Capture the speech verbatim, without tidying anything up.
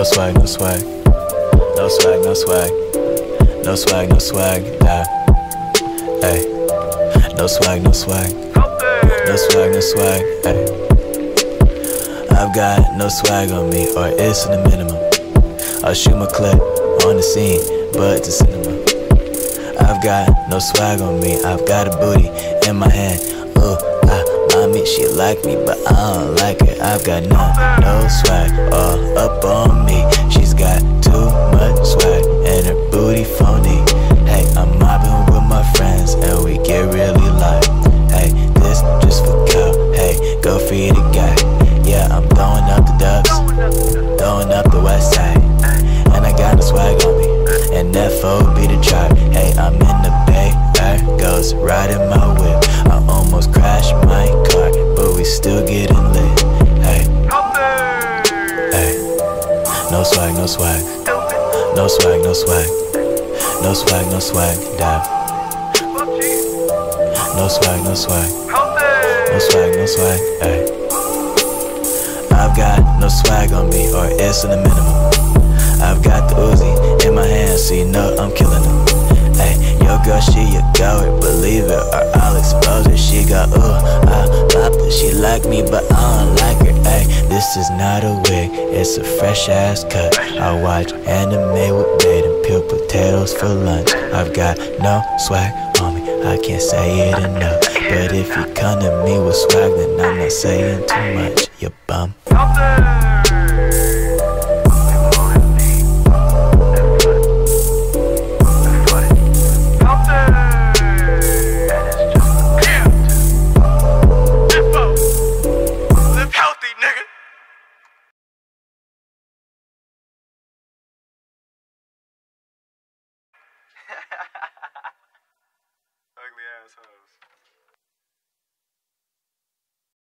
No swag, no swag. No swag, no swag. No swag, no swag. Nah. Hey. No swag, no swag. No swag, no swag. Hey. I've got no swag on me, or it's in the minimum. I'll shoot my clip on the scene, but it's a cinema. I've got no swag on me, I've got a booty in my hand. Ooh, ah, mommy, she like me, but I don't like her. I've got none, no swag, all up on me. She's got too much swag, and her booty phony. Hey, I'm mobbing with my friends, and we get really light. Hey, this just for cow, hey, go feed a guy. Yeah, I'm throwing up the dubs, throwing up the west side. And I got no swag on me, and F O be the tribe. Hey, I'm in the bay, there goes riding my whip. I almost crashed my car, but we still getting lit. Hey, hey, no swag, no swag. No swag, no swag. No swag, no swag, dab. No swag, no swag. No swag, no swag, hey. I've got no swag on me, or it's in the minimum. I've got the Uzi in my hand, so you know I'm killing them. Ay, your girl, she a goer, believe it, or I'll expose her. She got ooh, I popped her. She like me, but I don't like her. Ay, this is not a wig, it's a fresh ass cut. I watch anime with bait and peel potatoes for lunch. I've got no swag on me, I can't say it enough. But if you come to me with swag, then I'm not saying too much, you bum. Ugly assholes.